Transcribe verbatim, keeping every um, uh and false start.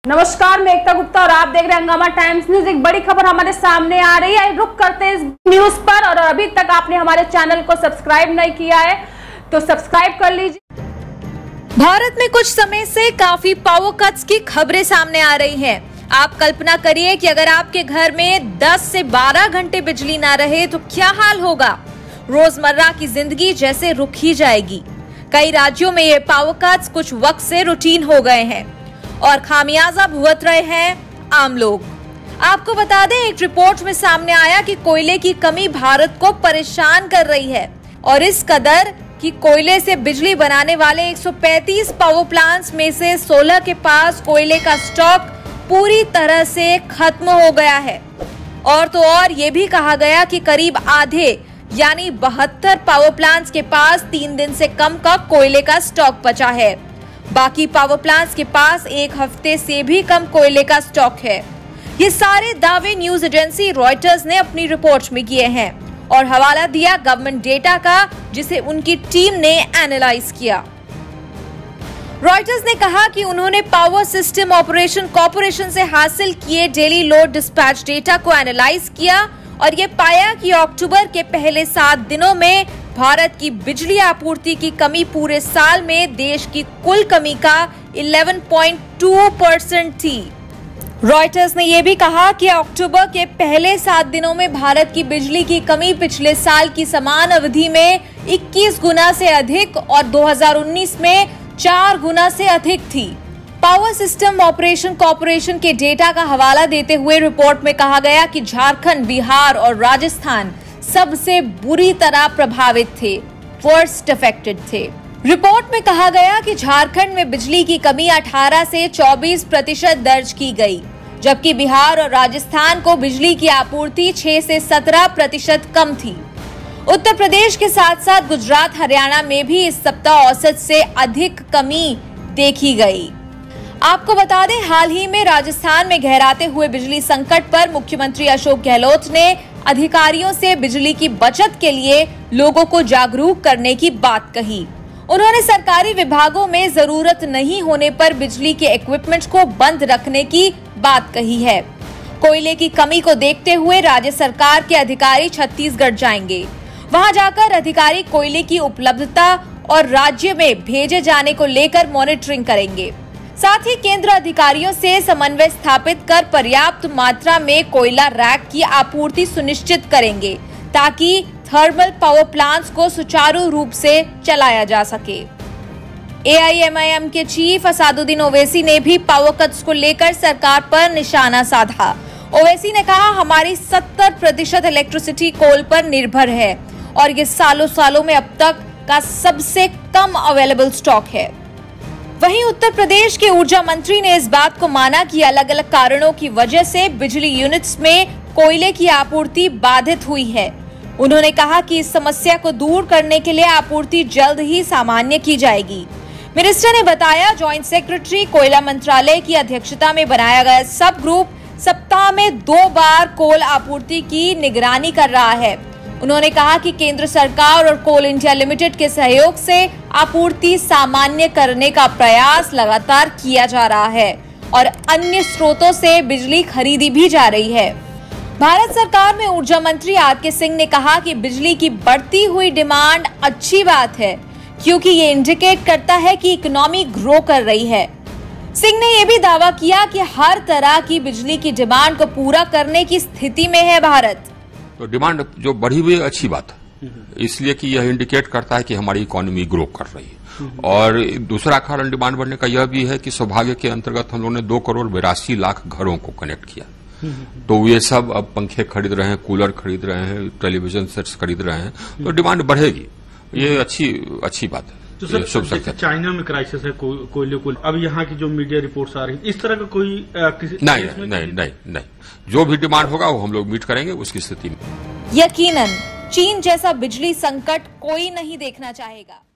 नमस्कार, मैं एकता गुप्ता और आप देख रहे हैं हंगामा टाइम्स न्यूज। एक बड़ी खबर हमारे सामने आ रही है, रुक करते हैं इस न्यूज पर। और अभी तक आपने हमारे चैनल को सब्सक्राइब नहीं किया है तो सब्सक्राइब कर लीजिए। भारत में कुछ समय से काफी पावर कट्स की खबरें सामने आ रही हैं। आप कल्पना करिए कि अगर आपके घर में दस से बारह घंटे बिजली ना रहे तो क्या हाल होगा। रोजमर्रा की जिंदगी जैसे रुक ही जाएगी। कई राज्यों में ये पावर कट्स कुछ वक्त से रूटीन हो गए हैं और खामियाजा भुगत रहे हैं आम लोग। आपको बता दें, एक रिपोर्ट में सामने आया कि कोयले की कमी भारत को परेशान कर रही है और इस कदर कि कोयले से बिजली बनाने वाले एक सौ पैंतीस पावर प्लांट्स में से सोलह के पास कोयले का स्टॉक पूरी तरह से खत्म हो गया है। और तो और ये भी कहा गया कि करीब आधे यानी बहत्तर पावर प्लांट्स के पास तीन दिन से कम का कोयले का स्टॉक बचा है। बाकी पावर प्लांट्स के पास एक हफ्ते से भी कम कोयले का स्टॉक है। ये सारे दावे न्यूज एजेंसी रॉयटर्स ने अपनी रिपोर्ट में किए हैं और हवाला दिया गवर्नमेंट डेटा का, जिसे उनकी टीम ने एनालाइज किया। रॉयटर्स ने कहा कि उन्होंने पावर सिस्टम ऑपरेशन कॉर्पोरेशन से हासिल किए डेली लोड डिस्पैच डेटा को एनालाइज किया और ये पाया कि अक्टूबर के पहले सात दिनों में भारत की बिजली आपूर्ति की कमी पूरे साल में देश की कुल कमी का ग्यारह पॉइंट दो परसेंट थी। रॉयटर्स ने यह भी कहा कि अक्टूबर के पहले सात दिनों में भारत की बिजली की कमी पिछले साल की समान अवधि में इक्कीस गुना से अधिक और दो हज़ार उन्नीस में चार गुना से अधिक थी। पावर सिस्टम ऑपरेशन कॉर्पोरेशन के डेटा का हवाला देते हुए रिपोर्ट में कहा गया कि झारखंड, बिहार और राजस्थान सबसे बुरी तरह प्रभावित थे, वर्स्ट अफेक्टेड थे। रिपोर्ट में कहा गया कि झारखंड में बिजली की कमी अठारह से चौबीस प्रतिशत दर्ज की गई, जबकि बिहार और राजस्थान को बिजली की आपूर्ति छह से सत्रह प्रतिशत कम थी। उत्तर प्रदेश के साथ साथ गुजरात, हरियाणा में भी इस सप्ताह औसत से अधिक कमी देखी गई। आपको बता दें, हाल ही में राजस्थान में गहराते हुए बिजली संकट पर मुख्यमंत्री अशोक गहलोत ने अधिकारियों से बिजली की बचत के लिए लोगों को जागरूक करने की बात कही। उन्होंने सरकारी विभागों में जरूरत नहीं होने पर बिजली के इक्विपमेंट्स को बंद रखने की बात कही है। कोयले की कमी को देखते हुए राज्य सरकार के अधिकारी छत्तीसगढ़ जाएंगे। वहां जाकर अधिकारी कोयले की उपलब्धता और राज्य में भेजे जाने को लेकर मॉनिटरिंग करेंगे। साथ ही केंद्र अधिकारियों से समन्वय स्थापित कर पर्याप्त मात्रा में कोयला रैक की आपूर्ति सुनिश्चित करेंगे ताकि थर्मल पावर प्लांट्स को सुचारू रूप से चलाया जा सके। A I M I M के चीफ असादुद्दीन ओवैसी ने भी पावर कट्स को लेकर सरकार पर निशाना साधा। ओवैसी ने कहा, हमारी सत्तर प्रतिशत इलेक्ट्रिसिटी कोल पर निर्भर है और ये सालों सालों में अब तक का सबसे कम अवेलेबल स्टॉक है। वहीं उत्तर प्रदेश के ऊर्जा मंत्री ने इस बात को माना कि अलग अलग कारणों की वजह से बिजली यूनिट्स में कोयले की आपूर्ति बाधित हुई है। उन्होंने कहा कि इस समस्या को दूर करने के लिए आपूर्ति जल्द ही सामान्य की जाएगी। मिनिस्टर ने बताया, जॉइंट सेक्रेटरी कोयला मंत्रालय की अध्यक्षता में बनाया गया सब ग्रुप सप्ताह में दो बार कोल आपूर्ति की निगरानी कर रहा है। उन्होंने कहा कि केंद्र सरकार और कोल इंडिया लिमिटेड के सहयोग से आपूर्ति सामान्य करने का प्रयास लगातार किया जा रहा है और अन्य स्रोतों से बिजली खरीदी भी जा रही है। भारत सरकार में ऊर्जा मंत्री आर के सिंह ने कहा कि बिजली की बढ़ती हुई डिमांड अच्छी बात है, क्योंकि ये इंडिकेट करता है कि इकोनॉमी ग्रो कर रही है। सिंह ने यह भी दावा किया कि हर तरह की बिजली की डिमांड को पूरा करने की स्थिति में है भारत। तो डिमांड जो बढ़ी हुई है अच्छी बात है, इसलिए कि यह इंडिकेट करता है कि हमारी इकोनॉमी ग्रो कर रही है। और दूसरा कारण डिमांड बढ़ने का यह भी है कि सौभाग्य के अंतर्गत हम लोगों ने दो करोड़ बिरासी लाख घरों को कनेक्ट किया। तो ये सब अब पंखे खरीद रहे हैं, कूलर खरीद रहे हैं, टेलीविजन सेट्स खरीद रहे हैं, तो डिमांड बढ़ेगी। ये अच्छी अच्छी बात है। तो सर, चाइना में क्राइसिस है को, कोयले को, अब यहाँ की जो मीडिया रिपोर्ट्स आ रही है, इस तरह का कोई आ, किसी नहीं नहीं नहीं नहीं नहीं जो भी डिमांड होगा वो हम लोग मीट करेंगे उसकी स्थिति में। यकीनन चीन जैसा बिजली संकट कोई नहीं देखना चाहेगा।